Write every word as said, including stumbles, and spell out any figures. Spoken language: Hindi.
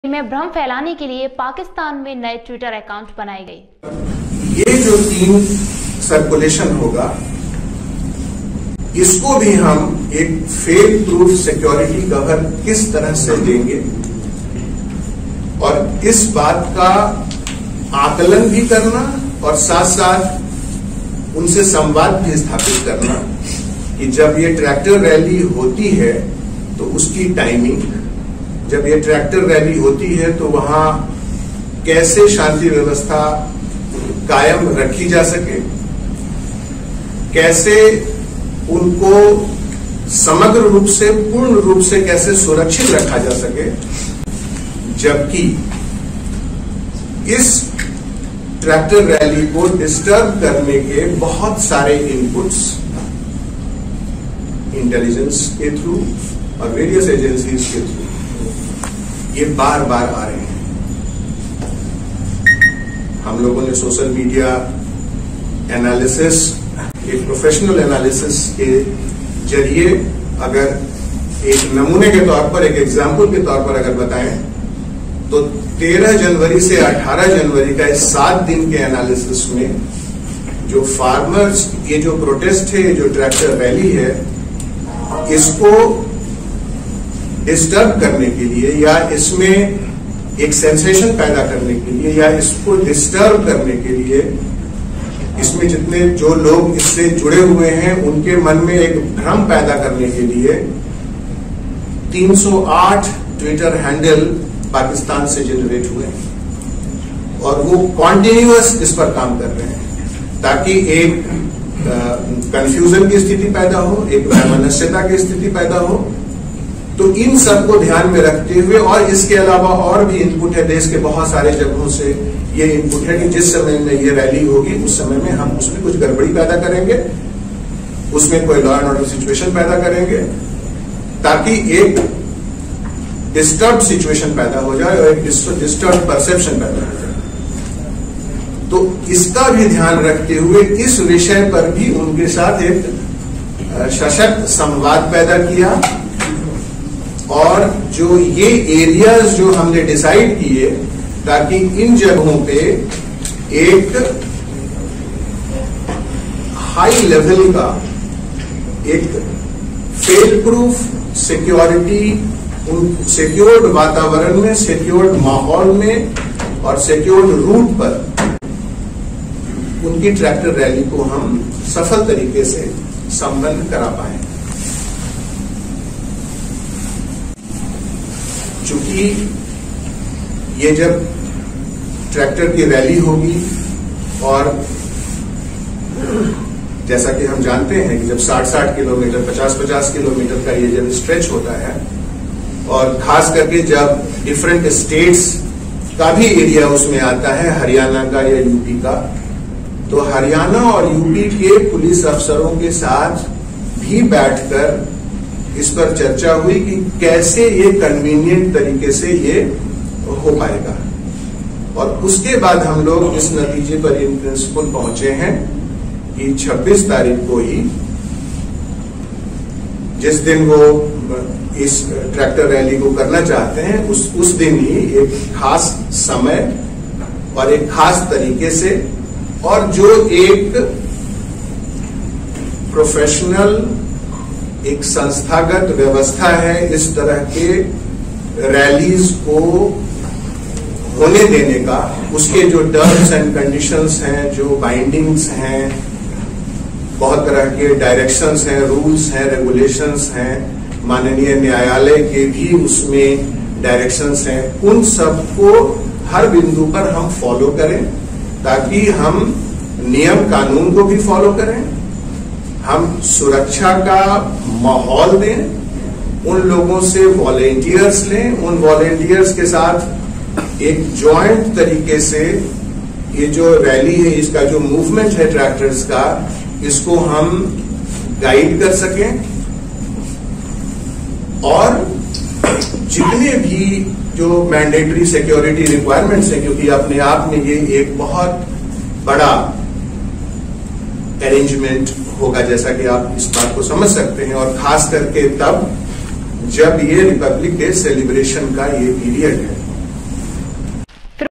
में भ्रम फैलाने के लिए पाकिस्तान में नए ट्विटर अकाउंट बनाए गए। ये जो तीन सर्कुलेशन होगा, इसको भी हम एक फेक प्रूफ सिक्योरिटी कवर किस तरह से देंगे और इस बात का आकलन भी करना और साथ साथ उनसे संवाद भी स्थापित करना कि जब ये ट्रैक्टर रैली होती है तो उसकी टाइमिंग, जब ये ट्रैक्टर रैली होती है तो वहां कैसे शांति व्यवस्था कायम रखी जा सके, कैसे उनको समग्र रूप से पूर्ण रूप से कैसे सुरक्षित रखा जा सके, जबकि इस ट्रैक्टर रैली को डिस्टर्ब करने के बहुत सारे इनपुट्स इंटेलिजेंस के थ्रू और वेरियस एजेंसीज के थ्रू ये बार बार आ रहे हैं। हम लोगों ने सोशल मीडिया एनालिसिस, एक प्रोफेशनल एनालिसिस के जरिए अगर एक नमूने के तौर पर, एक एग्जाम्पल के तौर पर अगर बताएं तो तेरह जनवरी से अठारह जनवरी का इस सात दिन के एनालिसिस में जो फार्मर्स, ये जो प्रोटेस्ट है, जो ट्रैक्टर रैली है, इसको डिस्टर्ब करने के लिए या इसमें एक सेंसेशन पैदा करने के लिए या इसको डिस्टर्ब करने के लिए, इसमें जितने जो लोग इससे जुड़े हुए हैं उनके मन में एक भ्रम पैदा करने के लिए तीन सौ आठ ट्विटर हैंडल पाकिस्तान से जनरेट हुए हैं और वो कॉन्टिन्यूअस इस पर काम कर रहे हैं ताकि एक कंफ्यूजन की स्थिति पैदा हो, एक वैमनस्यता की स्थिति पैदा हो। तो इन सब को ध्यान में रखते हुए और इसके अलावा और भी इनपुट है, देश के बहुत सारे जगहों से ये इनपुट है कि जिस समय में ये रैली होगी उस समय में हम उसमें कुछ गड़बड़ी पैदा करेंगे, उसमें कोई लॉ एंड ऑर्डर सिचुएशन पैदा करेंगे ताकि एक डिस्टर्ब सिचुएशन पैदा हो जाए और एक डिस्टर्ब परसेप्शन पैदा हो जाए। तो इसका भी ध्यान रखते हुए इस विषय पर भी उनके साथ एक सशक्त संवाद पैदा किया और जो ये एरियाज जो हमने डिसाइड किए ताकि इन जगहों पे एक हाई लेवल का एक फेल प्रूफ सिक्योरिटी, सिक्योर्ड वातावरण में, सिक्योर्ड माहौल में और सिक्योर्ड रूट पर उनकी ट्रैक्टर रैली को हम सफल तरीके से संपन्न करा पाए। चूंकि ये जब ट्रैक्टर की रैली होगी और जैसा कि हम जानते हैं कि जब साठ साठ किलोमीटर, पचास पचास किलोमीटर का ये जब स्ट्रेच होता है और खास करके जब डिफरेंट स्टेट्स का भी एरिया उसमें आता है, हरियाणा का या यूपी का, तो हरियाणा और यूपी के पुलिस अफसरों के साथ भी बैठकर इस पर चर्चा हुई कि कैसे ये कन्वीनियंट तरीके से ये हो पाएगा और उसके बाद हम लोग इस नतीजे पर इन प्रिंसिपल पहुंचे हैं कि छब्बीस तारीख को ही, जिस दिन वो इस ट्रैक्टर रैली को करना चाहते हैं, उस उस दिन ही एक खास समय और एक खास तरीके से और जो एक प्रोफेशनल, एक संस्थागत व्यवस्था है इस तरह के रैलीज को होने देने का, उसके जो टर्म्स एंड कंडीशंस हैं, जो बाइंडिंग्स हैं, बहुत तरह के डायरेक्शंस हैं, रूल्स हैं, रेगुलेशंस हैं, माननीय न्यायालय के भी उसमें डायरेक्शंस हैं, उन सबको हर बिंदु पर हम फॉलो करें ताकि हम नियम कानून को भी फॉलो करें, हम सुरक्षा का माहौल दें, उन लोगों से वॉलेंटियर्स लें, उन वॉलेंटियर्स के साथ एक जॉइंट तरीके से ये जो रैली है, इसका जो मूवमेंट है ट्रैक्टर्स का, इसको हम गाइड कर सकें और जितने भी जो मैंडेटरी सिक्योरिटी रिक्वायरमेंट्स हैं, क्योंकि अपने आप में ये एक बहुत बड़ा अरेंजमेंट होगा जैसा कि आप इस बात को समझ सकते हैं और खास करके तब जब ये रिपब्लिक डे सेलिब्रेशन का ये पीरियड है।